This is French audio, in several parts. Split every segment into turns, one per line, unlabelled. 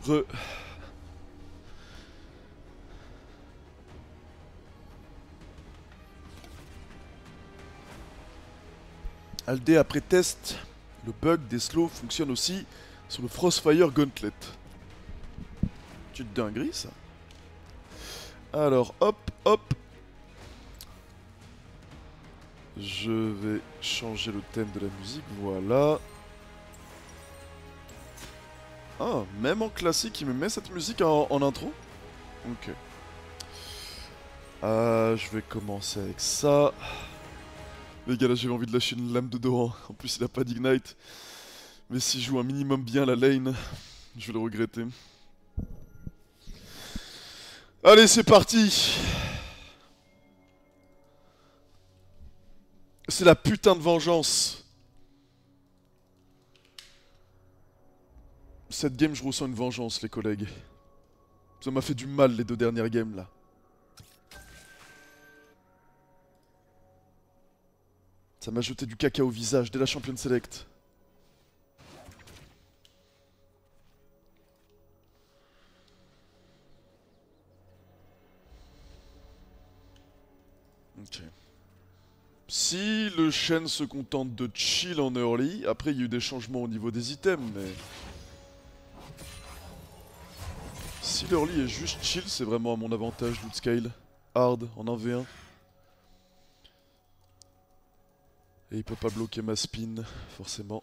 Re. Aldé après test, le bug des slows fonctionne aussi sur le Frostfire Gauntlet. Petite dinguerie ça. Alors hop hop. Je vais changer le thème de la musique, voilà. Ah, même en classique, il me met cette musique en intro. Ok. Je vais commencer avec ça. Les gars, là j'ai envie de lâcher une lame de Doran. En plus, il a pas d'ignite. Mais s'il joue un minimum bien la lane, je vais le regretter. Allez, c'est parti. C'est la putain de vengeance. Cette game, je ressens une vengeance, les collègues. Ça m'a fait du mal, les 2 dernières games, là. Ça m'a jeté du caca au visage dès la Champion Select. Ok. Si le Shen se contente de chill en early, après il y a eu des changements au niveau des items, mais... Si l'early est juste chill, c'est vraiment à mon avantage, loot scale. Hard, en 1v1. Et il peut pas bloquer ma spin, forcément.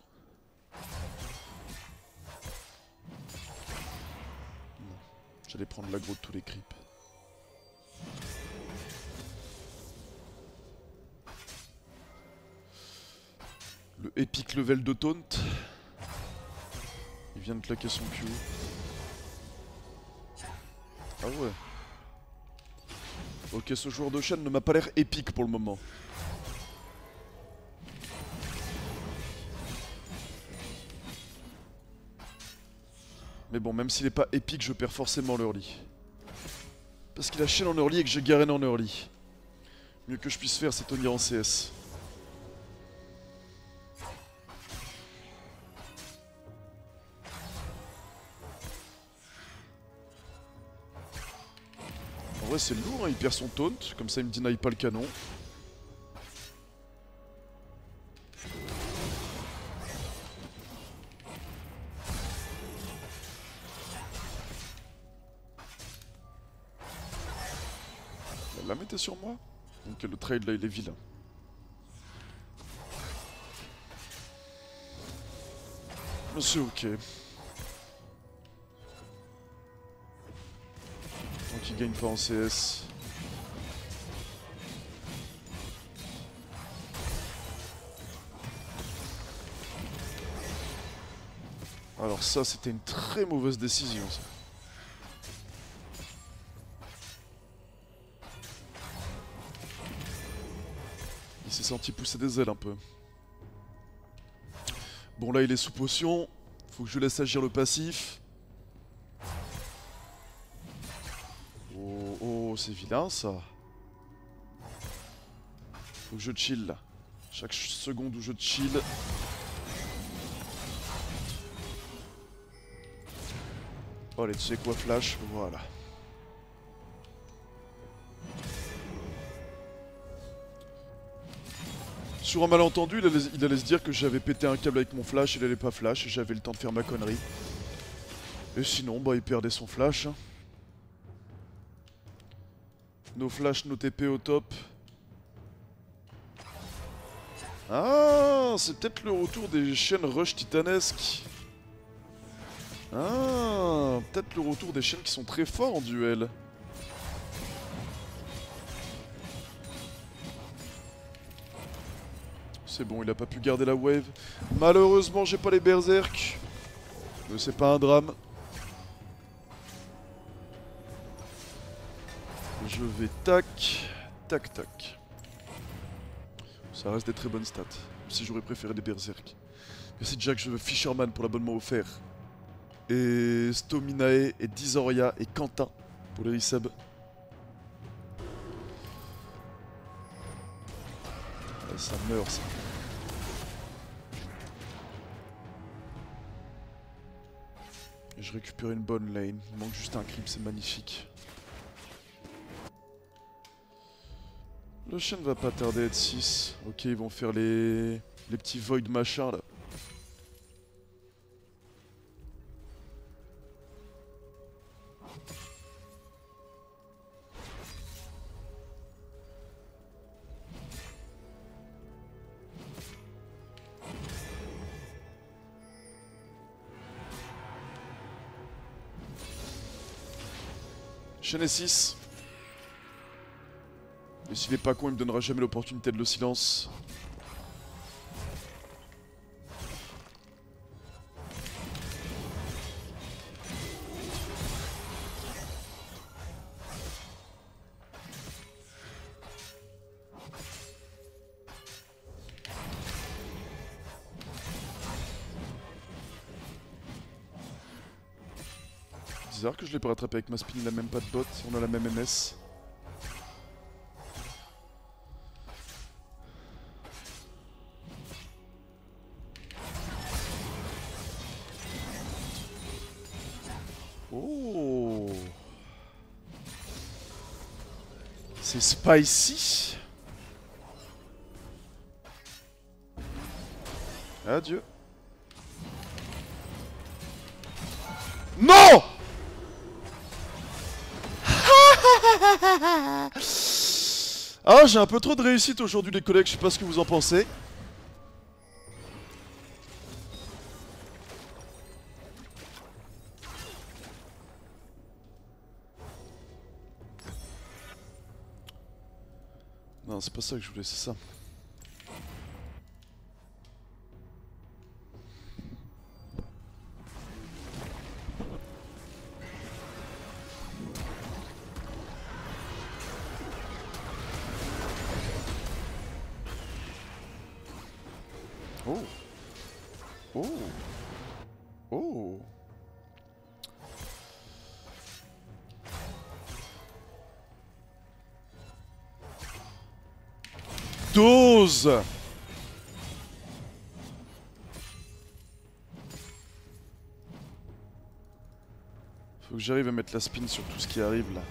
Non. J'allais prendre l'aggro de tous les creeps. Le epic level de taunt. Il vient de claquer son Q. Ah ouais. Ok, ce joueur de Shen ne m'a pas l'air épique pour le moment. Mais bon, même s'il est pas épique, je perds forcément l'early. Parce qu'il a Shen en early et que j'ai Garen en early. Mieux que je puisse faire, c'est tenir en CS. En vrai, c'est lourd, hein, il perd son taunt, comme ça il me deny pas le canon. La mettez sur moi. Donc le trade là, il est vilain. C'est ok. Tant qu'il gagne pas en CS. Alors ça, c'était une très mauvaise décision, ça. Il s'est senti pousser des ailes un peu. Bon là, il est sous potion. Faut que je laisse agir le passif. Oh, oh, c'est vilain, ça. Faut que je chill, là. Chaque seconde où je chill... Oh, allez, tu sais quoi, flash, voilà. Sur un malentendu, il allait se dire que j'avais pété un câble avec mon flash, il allait pas flash, et j'avais le temps de faire ma connerie. Et sinon, bah, il perdait son flash. Hein. Nos flash, nos TP au top. Ah, c'est peut-être le retour des chaînes rush titanesques. Ah, peut-être le retour des chaînes qui sont très forts en duel. C'est bon, il a pas pu garder la wave. Malheureusement, j'ai pas les berserk. Mais c'est pas un drame. Je vais tac, tac, tac. Ça reste des très bonnes stats. Même si j'aurais préféré des berserk. Merci Jack, je veux Fisherman pour l'abonnement offert. Et Stominae, et Dizoria, et Quentin pour les resubs. Ah, ça meurt ça. Et je récupère une bonne lane. Il manque juste un creep, c'est magnifique. Le chien ne va pas tarder à être 6. Ok, ils vont faire les petits void machin là. Chien est 6. Et s'il est pas con, il me donnera jamais l'opportunité de le silence. Bizarre que je l'ai pas rattrapé avec ma spin, il a même pas de bot, on a la même MS. Oh, c'est spicy. Adieu. Non. Ah, j'ai un peu trop de réussite aujourd'hui les collègues, je sais pas ce que vous en pensez. Non, c'est pas ça que je voulais, c'est ça. Oh. Oh. Oh. Dose. Faut que j'arrive à mettre la spin sur tout ce qui arrive là.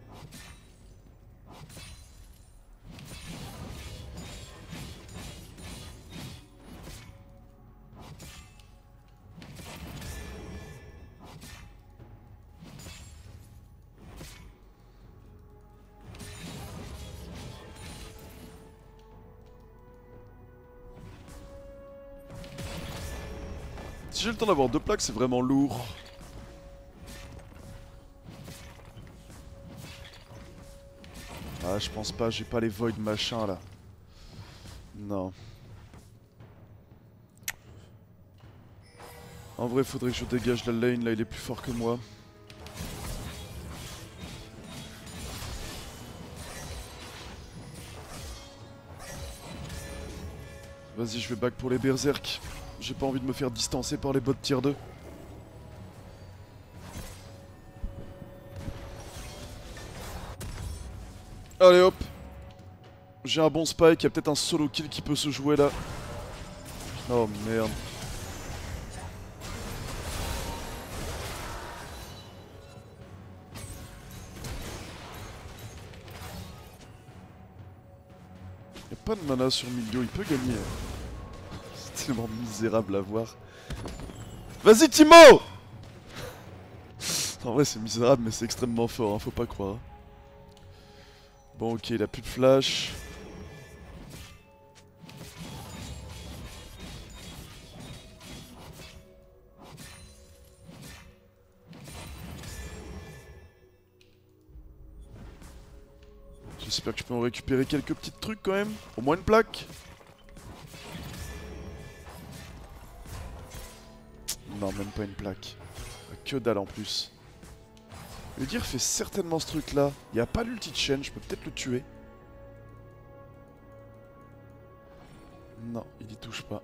Si j'ai le temps d'avoir 2 plaques, c'est vraiment lourd. Ah, je pense pas, j'ai pas les void machin là. Non. En vrai, faudrait que je dégage la lane, là il est plus fort que moi. Vas-y, je vais back pour les berserk. J'ai pas envie de me faire distancer par les bots tier 2. Allez hop. J'ai un bon spike, il y a peut-être un solo kill qui peut se jouer là. Oh merde. Il n'y a pas de mana sur Milio, il peut gagner. C'est tellement misérable à voir. Vas-y Timo. En vrai c'est misérable mais c'est extrêmement fort, hein, faut pas croire. Bon ok, il a plus de flash. J'espère que je peux en récupérer quelques petits trucs quand même. Au moins une plaque. Non, même pas une plaque. Que dalle en plus. Le dire fait certainement ce truc là. Il n'y a pas l'ulti de chaîne, je peux peut-être le tuer. Non, il y touche pas.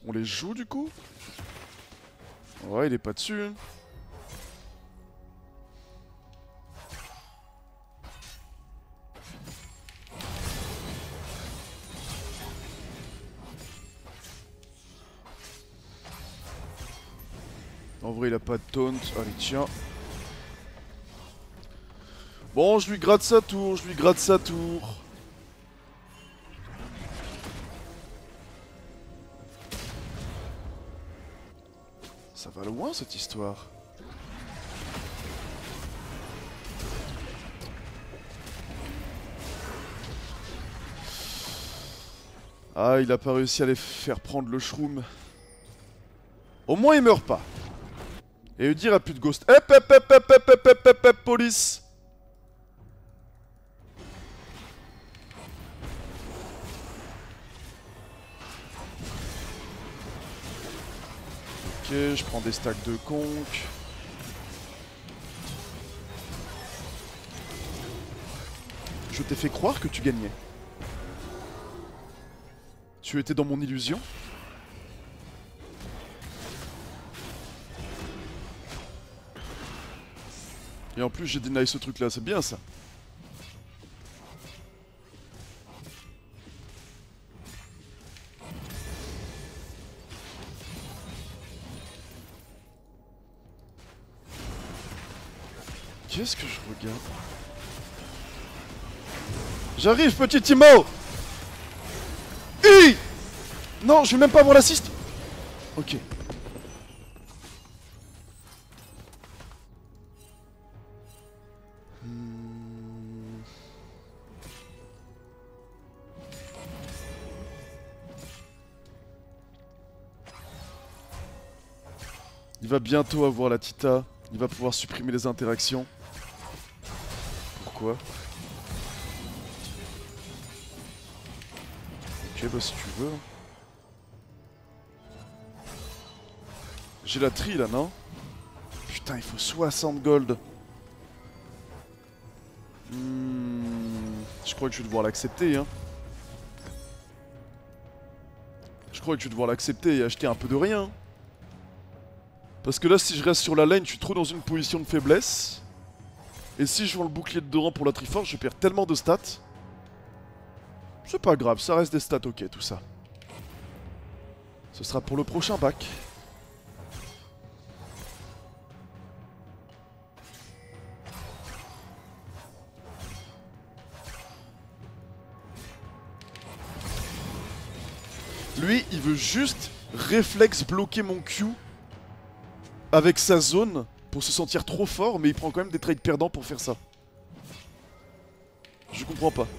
On les joue du coup? Ouais, il est pas dessus. Hein. En vrai, il a pas de taunt. Allez, tiens. Bon, je lui gratte sa tour, je lui gratte sa tour. Ça va loin cette histoire. Ah, il a pas réussi à les faire prendre le shroom. Au moins, il meurt pas. Et lui dire à plus de ghost. Hep, hep, hep, hep, hep, hep, hep, hep, hep, police. Ok, je prends des stacks de conk. Je t'ai fait croire que tu gagnais. Tu étais dans mon illusion. Et en plus j'ai deny ce truc là, c'est bien ça. Qu'est-ce que je regarde? J'arrive, petit Timo! Hi! Non, je vais même pas avoir l'assist. Ok. Il va bientôt avoir la Tita. Il va pouvoir supprimer les interactions. Pourquoi? Ok, bah si tu veux. J'ai la tri là, non? Putain, il faut 60 gold. Je crois que je vais devoir l'accepter, hein. Je crois que je vais devoir l'accepter et acheter un peu de rien. Parce que là, si je reste sur la lane, je suis trop dans une position de faiblesse. Et si je vends le bouclier de Doran pour la Triforce, je perds tellement de stats. C'est pas grave, ça reste des stats ok, tout ça. Ce sera pour le prochain bac. Lui, il veut juste réflexe bloquer mon Q avec sa zone pour se sentir trop fort, mais il prend quand même des trades perdants pour faire ça. Je comprends pas.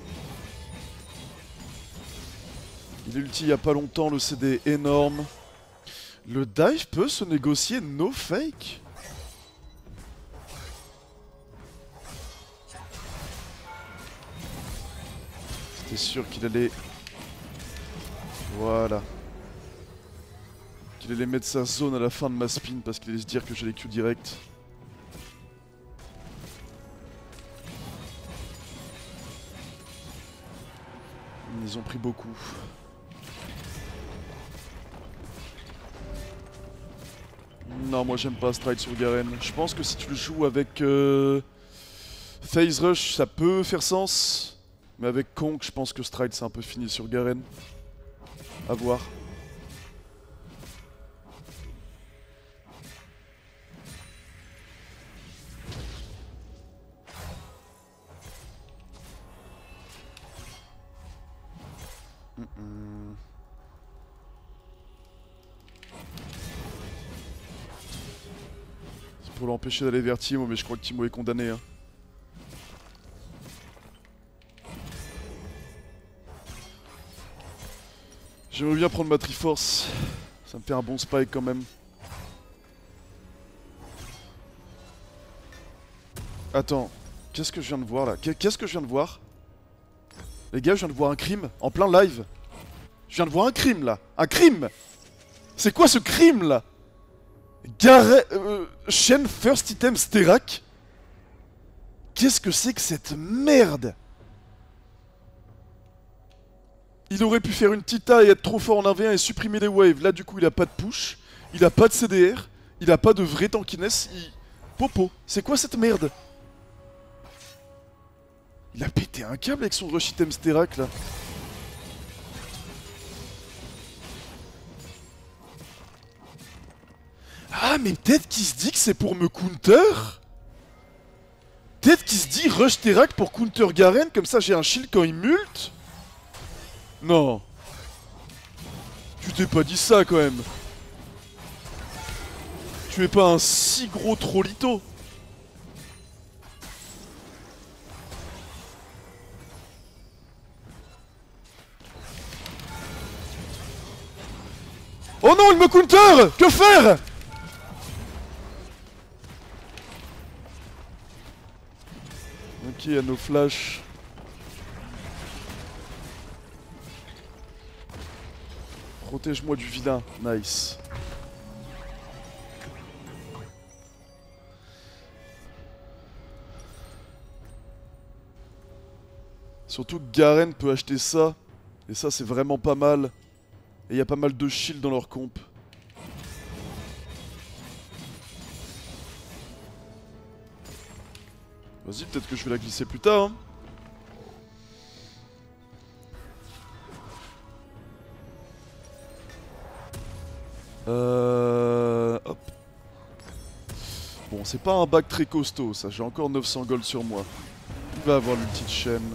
Il est ulti il y a pas longtemps, le CD est énorme. Le dive peut se négocier no fake. C'était sûr qu'il allait... Voilà. Qu'il allait mettre sa zone à la fin de ma spin parce qu'il allait se dire que j'allais Q direct. Ils ont pris beaucoup. Non, moi j'aime pas Stride sur Garen. Je pense que si tu le joues avec Phase Rush, ça peut faire sens. Mais avec Conk, je pense que Stride c'est un peu fini sur Garen. A voir. C'est pour l'empêcher d'aller vers Timo, mais je crois que Timo est condamné. Hein. J'aimerais bien prendre ma Triforce. Ça me fait un bon spike quand même. Attends, qu'est-ce que je viens de voir là? Qu'est-ce que je viens de voir? Les gars, je viens de voir un crime en plein live. Je viens de voir un crime là. Un crime! C'est quoi ce crime là? Shen First Item Sterak? Qu'est-ce que c'est que cette merde? Il aurait pu faire une Tita et être trop fort en 1v1 et supprimer les waves. Là, du coup, il a pas de push. Il a pas de CDR. Il a pas de vraie tankiness. Popo, c'est quoi cette merde? Il a pété un câble avec son rush item Sterak là. Ah, mais peut-être qu'il se dit que c'est pour me counter? Peut-être qu'il se dit rush Sterak pour counter Garen, comme ça j'ai un shield quand il mult? Non. Tu t'es pas dit ça quand même. Tu es pas un si gros trollito. Oh non, il me counter! Que faire? Ok, il y a nos flashs. Protège-moi du vilain. Nice. Surtout que Garen peut acheter ça. Et ça, c'est vraiment pas mal. Et il y a pas mal de shield dans leur comp. Vas-y, peut-être que je vais la glisser plus tard. Hein. Hop. Bon, c'est pas un bac très costaud, ça. J'ai encore 900 gold sur moi. Il va avoir l'ulti de chaîne.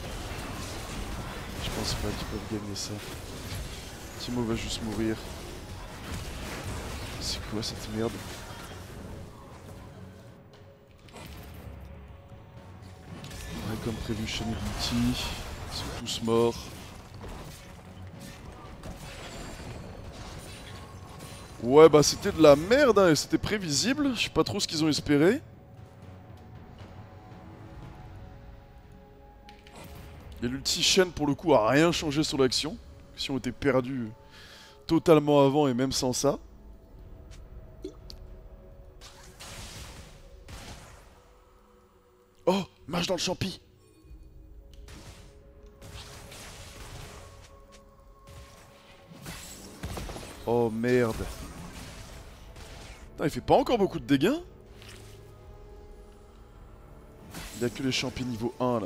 Je pense pas qu'ils peuvent gagner ça. Timo va juste mourir. C'est quoi cette merde? Ouais, comme prévu, chaîne et l'ulti. Ils sont tous morts. Ouais, bah c'était de la merde, hein, et c'était prévisible. Je sais pas trop ce qu'ils ont espéré. Et l'ulti chaîne pour le coup a rien changé sur l'action. L'action était perdue totalement avant et même sans ça. Oh, mage dans le champi. Oh merde. Putain, il fait pas encore beaucoup de dégâts. Il y a que les champis niveau 1 là.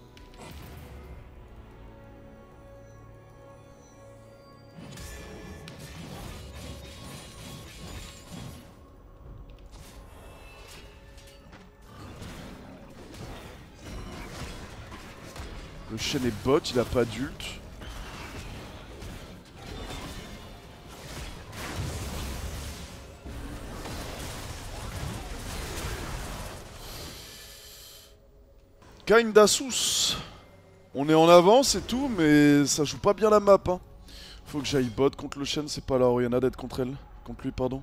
Le chêne est bot, il a pas d'ult. Kinda sous. On est en avance et tout, mais ça joue pas bien la map. Hein. Faut que j'aille bot contre le chêne, c'est pas là où il y en a d'être contre elle. Contre lui, pardon.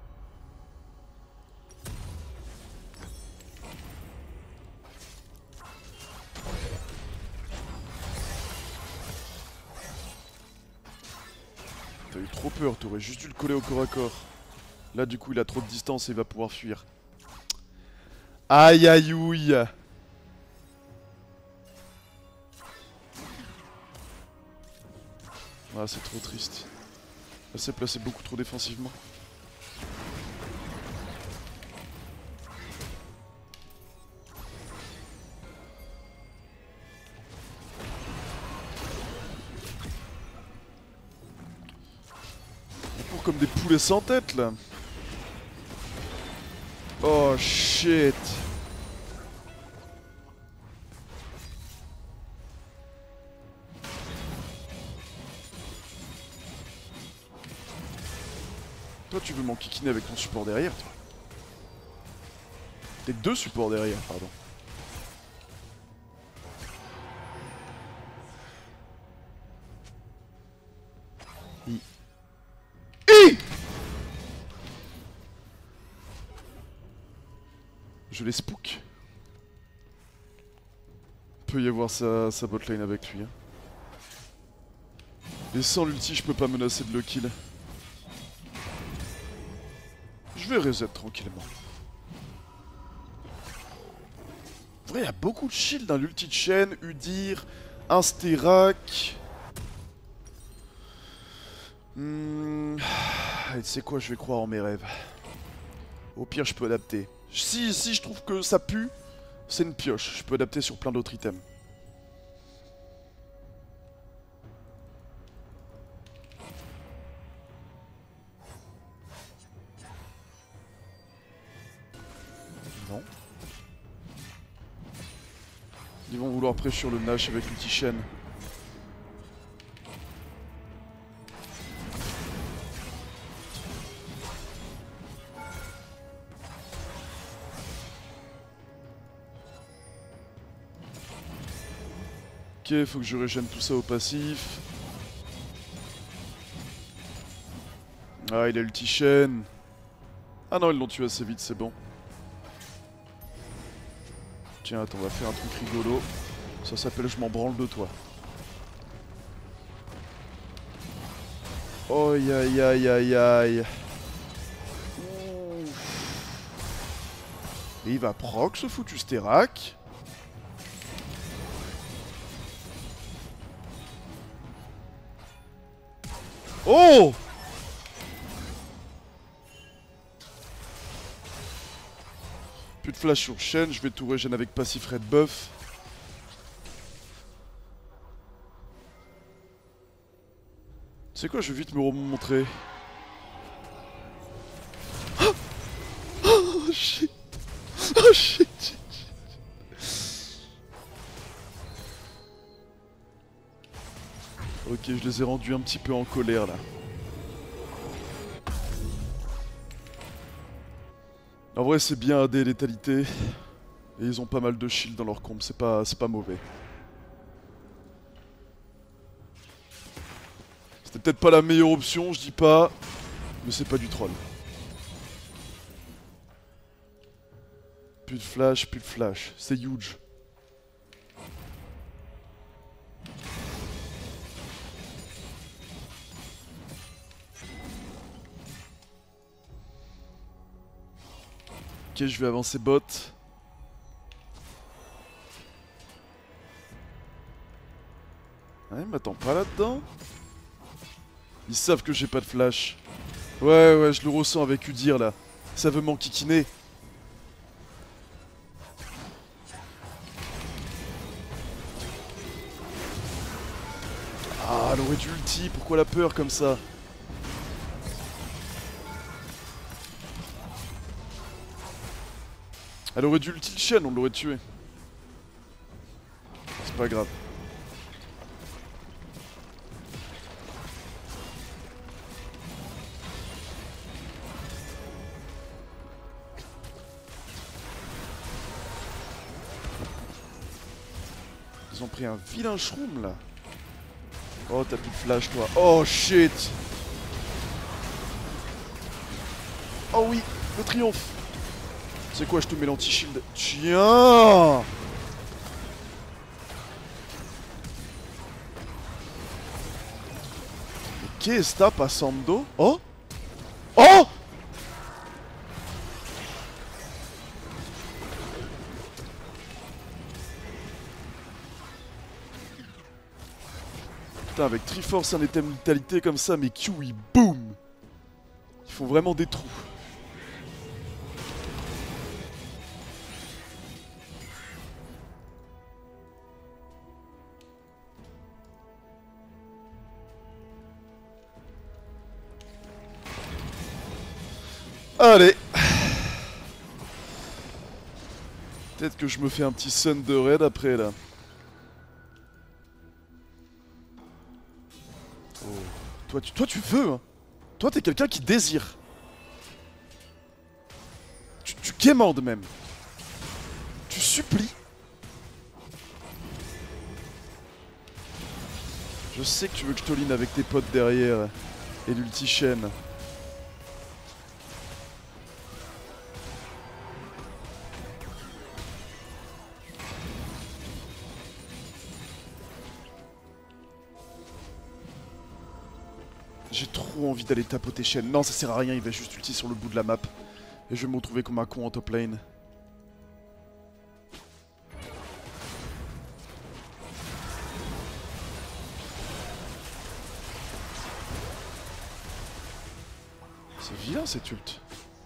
T'as eu trop peur, t'aurais juste dû le coller au corps à corps. Là, du coup, il a trop de distance et il va pouvoir fuir. Aïe aïe ouille. Ah, c'est trop triste. Elle s'est placée beaucoup trop défensivement. On court comme des poulets sans tête là. Oh shit. Toi tu veux m'enquiquiner avec ton support derrière toi. T'es deux supports derrière, pardon. Je les spook. Peut y avoir sa botlane avec lui. Hein. Et sans l'ulti, je peux pas menacer de le kill. Je vais reset tranquillement. En vrai, il y a beaucoup de shield dans l'ulti de chaîne, Udyr, un Sterak. Et tu sais quoi, je vais croire en mes rêves. Au pire, je peux adapter. Si je trouve que ça pue, c'est une pioche. Je peux adapter sur plein d'autres items. Non. Ils vont vouloir prêcher le Nash avec l'outil chaîne. Ok, faut que je régène tout ça au passif. Ah, il a l'ulti chaîne. Ah non, ils l'ont tué assez vite, c'est bon. Tiens, attends, on va faire un truc rigolo. Ça s'appelle je m'en branle de toi. Oh aïe aïe aïe aïe aïe. Et il va proc ce foutu Sterak. Oh! Plus de flash sur chaîne, je vais tout régène avec passif red buff. C'est quoi, je vais vite me remontrer. Oh shit! Oh shit! Ok, je les ai rendus un petit peu en colère là. En vrai, c'est bien AD létalité. Et ils ont pas mal de shield dans leur comp, c'est pas mauvais. C'était peut-être pas la meilleure option, je dis pas. Mais c'est pas du troll. Plus de flash, c'est huge. Ok, je vais avancer bot. Ah, il m'attend pas là-dedans. Ils savent que j'ai pas de flash. Ouais, je le ressens avec Udyr là. Ça veut m'enquiquiner. Ah, elle aurait dû ulti, pourquoi la peur comme ça? Elle aurait dû ulti le Shen, on l'aurait tué. C'est pas grave. Ils ont pris un vilain shroom là. Oh, t'as plus de flash toi. Oh shit. Oh oui, le triomphe. C'est quoi, je te mets l'anti-shield. Tiens. Mais qu'est-ce que t'as passando? Oh. Oh. Putain, avec Triforce, un item vitalité comme ça, mais Q, il boum. Ils font vraiment des trous. Allez. Peut-être que je me fais un petit Sun de raid après là. Oh. Toi tu veux hein. Toi t'es quelqu'un qui désire. Tu quémandes même. Tu supplies. Je sais que tu veux que je t'oline avec tes potes derrière. Et l'ulti-chaîne. J'ai trop envie d'aller tapoter chaîne. Non, ça sert à rien, il va juste ulti sur le bout de la map. Et je vais me retrouver comme un con en top lane. C'est vilain cet ult.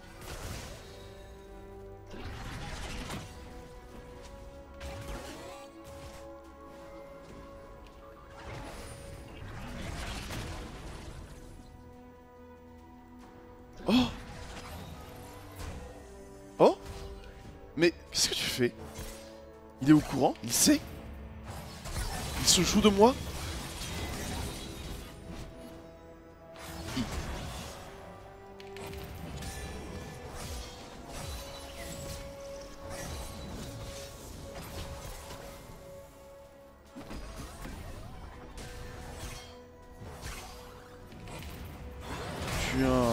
Oh! Oh! Mais qu'est-ce que tu fais? Il est au courant? Il sait? Il se joue de moi? Putain.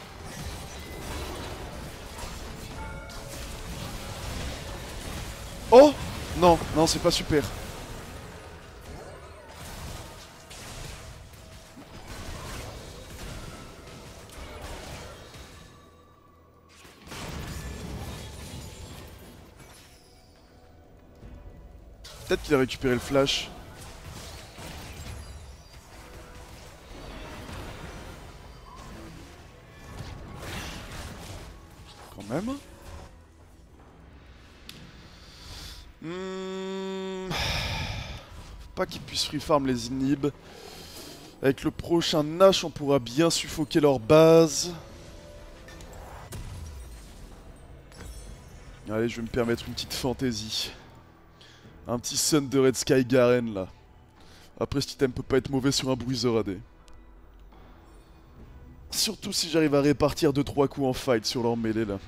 Oh! Non, non, c'est pas super. Peut-être qu'il a récupéré le flash. Quand même. Faut pas qu'ils puissent free farm les inhibs. Avec le prochain Nash, on pourra bien suffoquer leur base. Allez, je vais me permettre une petite fantaisie. Un petit Sun de Red Sky Garen là. Après, cet item peut pas être mauvais sur un Bruiser AD. Surtout si j'arrive à répartir 2-3 coups en fight sur leur mêlée là.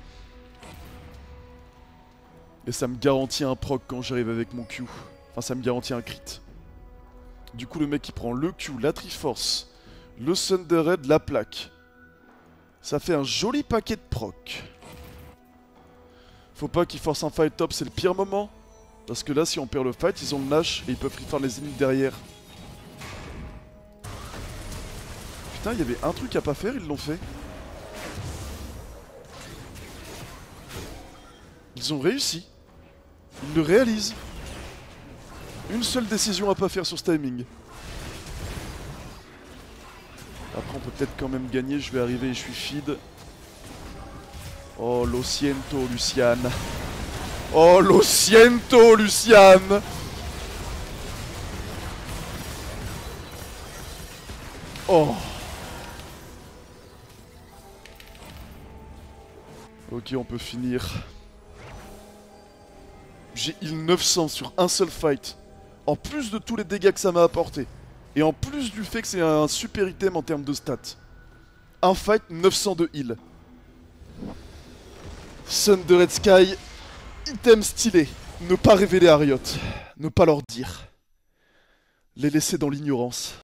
Et ça me garantit un proc quand j'arrive avec mon Q. Enfin, ça me garantit un crit. Du coup, le mec il prend le Q, la Triforce, le Thunderhead, la plaque. Ça fait un joli paquet de proc. Faut pas qu'il force un fight top, c'est le pire moment. Parce que là, si on perd le fight, ils ont le Nash et ils peuvent free farm les ennemis derrière. Putain, il y avait un truc à pas faire, ils l'ont fait. Ils ont réussi. Ils le réalisent. Une seule décision à pas faire sur ce timing. Après, on peut peut-être quand même gagner. Je vais arriver et je suis feed. Oh, lo siento, Lucian. Oh, lo siento, Lucian. Oh. Ok, on peut finir. J'ai heal 900 sur un seul fight. En plus de tous les dégâts que ça m'a apporté. Et en plus du fait que c'est un super item en termes de stats. Un fight, 900 de heal. Sun de Red Sky. Item stylé. Ne pas révéler à Riot. Ne pas leur dire. Les laisser dans l'ignorance.